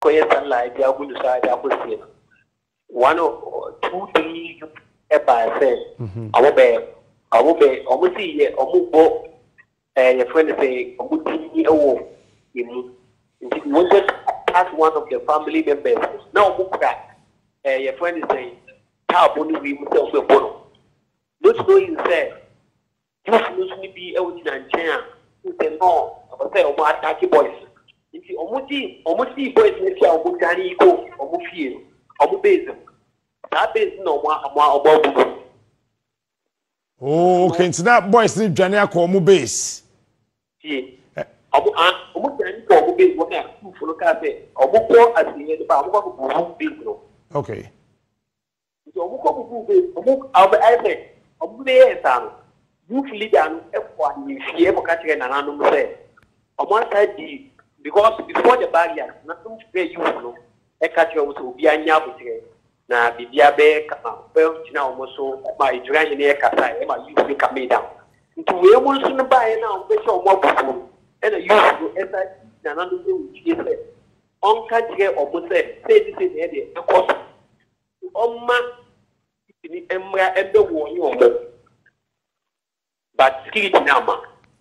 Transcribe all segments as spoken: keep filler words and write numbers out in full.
Koya like the Abu side, I would say. One or two, three, a by say, I will be, I will be, I will see, I will go, and your friend say, I will see you. You wanted as one of the family members. Now, book that. Your friend is saying, how would we tell the bottom? Not knowing, say, you must be able to chair. You say, no, I will say, oh, my attacky boys. If you almost see boys, let's say, I'm going to go, I'm going to feel, I'm going to base them. That is no more about. Oh, okay, so that boys need Jania call base. Yeah. I'm going to go base what I do for the cafe. I'm going to go as the about base. Okay. So I'm going to go base. I'm going to I'm going to usually done F one if you ever catch an anonymous say. On one side, because before the barrier, nothing to pay you know, a catcher will be a nyabut. Na bibia be kama well tina omoso ma idura hene e kasa e ma you be come down nti we mo nso no bae na o be se omo bufu e na you go esa na na no be utie se on ka jire omo se se di se ne de e ko omma ni emra ebe wo yin omo but security na ma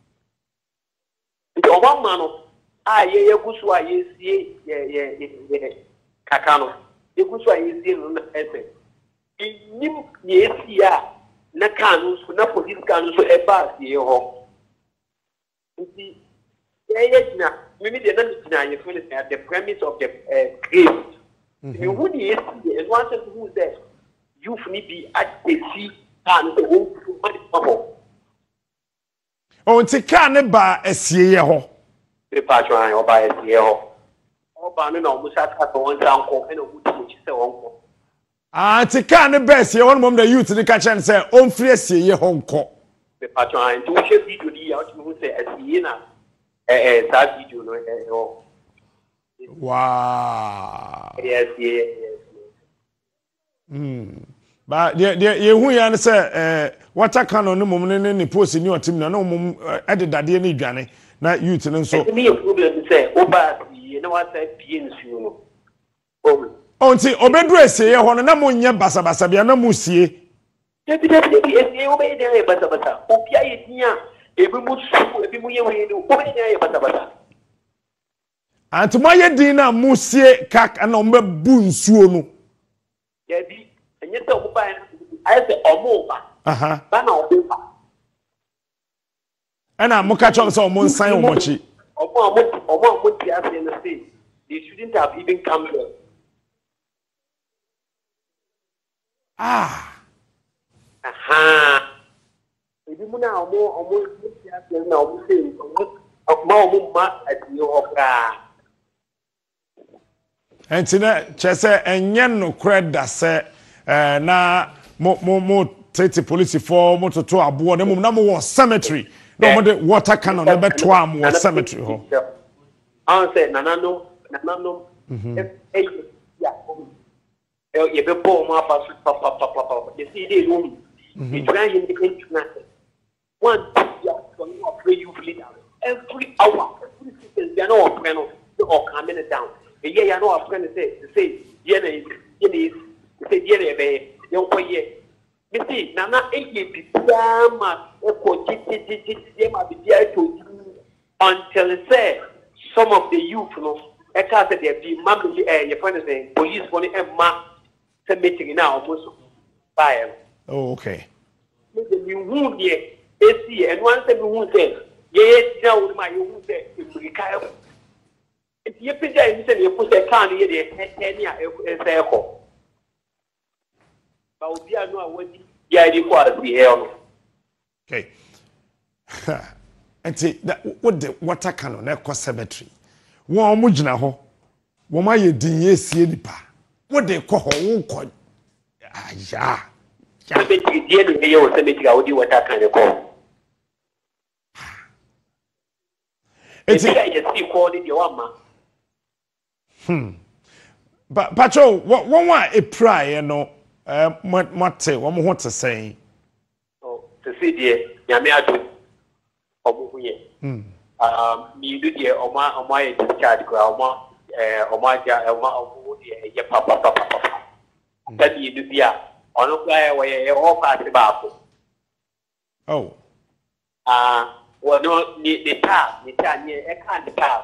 nti omo ma no a ye ye gusu a ye sie ye ye Kaaka no ekuso ayezie no na ese nim yesia na kanu so na police kanu so e ba sie ho nti eye na mimi de na tina ye feel at the premise of the uh, grave you would yesia and one person who says you ni be at the sea and the whole people Oh, nti kan ne ba esie ye ho the patron or by esie ho oba no na omusa ka to nza nko e na omuti se wonko ah ti kan ne best ye won mom the youth ni ka chen say on free asie ye ho nko the patron to share video di out me say asie na eh eh that video no eh oh wow yes yes hmm ba de de ye hu ya ne say eh water cannon no mom ne ne post ni otim na no mom ededade ni dwane na youth ne so me problem say oba na what say pie nsuo no oh onti obedu esie ho no na mo nye basa basa bia na mo sie debi debi debi esie obe de e basa basa opia ye dia ebi mu su ebi mu ye we no obe de e basa basa anti mo ye din na mo sie kak na ombe bu nsuo no debi enye se oba ai se omo ba aha ba na obe ba ana mo ka chom se omo nsan omochi omo omo omo omo ti ase na say they shouldn't have even come here. Ah. Aha. Ebi mu na omo omo ti ase na omo say omo omo omo ma ati okra. Entina chese enye no kreda se eh na mo mo mo tete police for mo toto abo na mo na mo cemetery no mo de water cannon na beto am wo cemetery ho. I say nanano nanano eh ya you be born more papa papa papa you see they room you try in the internet one ya so you pray you leader every hour every second they know friend or coming down yeah you know friend say say yeah yeah say yeah be you ko yeah you see nana eye bibia ma e ko titi titi ma bibia to until say some of the youth no e ka say there be mammy eh your friend say police for the ma say meeting now almost buy. Oh okay. Me who there e see and one say me who say ye now with my who say e kai if you pay you say you put say can here dey any e say ko ba obi anu awadi ya di kwa si he no okay. Enti what the water cannon na ko cemetery won mo gina ho won ma ye din ye sie nipa what the ko ho won ko aya ya be ti die ni ye o cemetery a odi water cannon ko enti ye si ko di de wa ma hmm ba pacho won wa e pray no eh mote won ho te sen oh to see die ya me adu omo huye um mi du die oma oma e charge ko oma eh omaja oma omu ye ye papa papa papa tadi du bia ono kwa we ye o pa ti ba ko oh ah wono ni ni ta ni ta ni e kan ta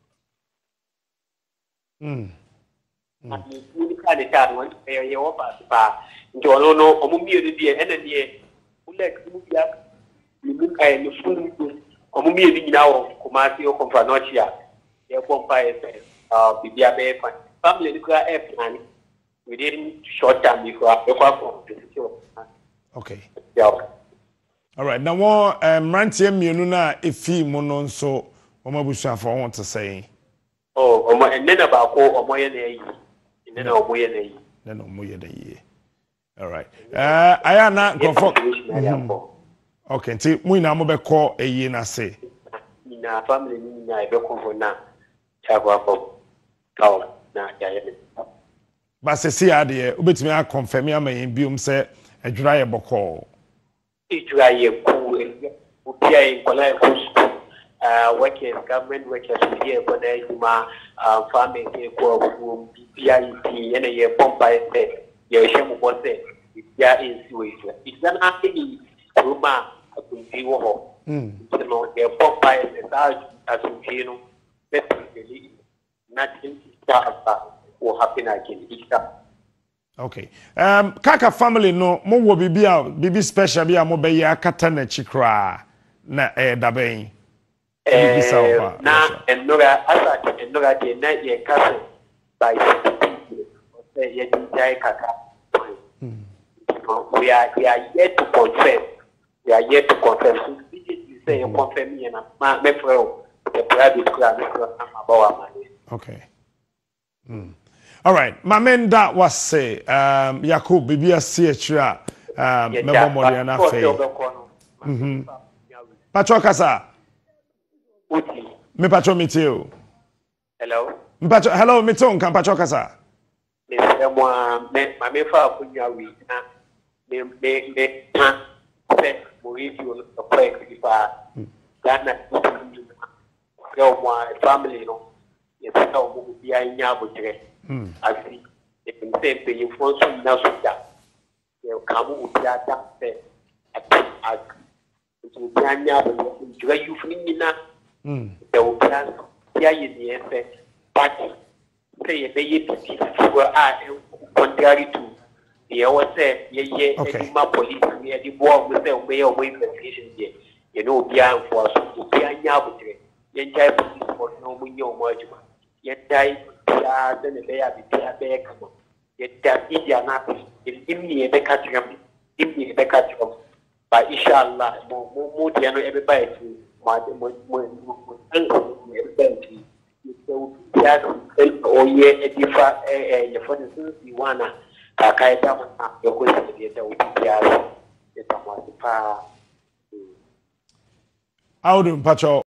mm ni ni kan ta no ye ye o pa ti ba njo no no omu mi du bia ena ni ulek mu bia ni mu kai ni funu omu mi du nyina wo kumasi o komfa no chia ye kompa e uh bibia be fan family ni kwa e plan within short time before I go to okay yeah all right now one um rantie mienu na efi mu no nso omabusuafo want to say oh omo enena ba ko omo ye na yi enena omo ye na yi enena omo ye na yi all right uh aya na confirm okay nti mu ina mo be call eyi na say na family ni na e be confirm na chagwa ko kawo na ya ye ba se si ade obetimi a confirm ya ma yin biom se adwura ye bokọ adwura ye ku upia in kola ku uh workers government workers here ko na juma farming ke ko ku bia yi ene ye pompa ese ye shemu ko se ya insiwe izana ni kuma akunji wo ho mm no ye pompa ese ta asunji no basically nothing will happen again. Okay. Um, Kaaka family no mo wo bibia bibi special bia mo be ya kata na chikra na eh daben. Eh na enora asa enora de na ye kase by say ye jai Kaaka. We are we are yet to confirm. We are yet to confirm. So you say you confirm me na ma me pro the private club about money. Okay. Mm. All right, my men that was say um Yakub bibia see achira um mebo modern na fe. Mhm. Patro kasa. Uti. Me patro meteo. Hello. Patro hello meton kan patro kasa. Me mo me ma me fa kunya wi na me me me ta se mo review no ko e fa Ghana yo mo family no ye ta mo bia nya botre. Mm. I see. If you say the information now, you come with that. I to Janya, but you free now. There will plan. Here is the answer. But say a day to are contrary to the hour say, ye, my police, we are the war with the way away from the station. You know, beyond for us to be a yabutre. Yen jai police for no window much. Yen jai. Ya dene be ya bi ya be kama yedda idia na imni e be katram imni e be katram ba inshallah mo mo mo dia no e be ba ti ma mo mo mo anko e be ti so ya o ye e difa e e ye fo de si wana ka ka e da mo e ko se de da o dia e ta mo pa Audum pacho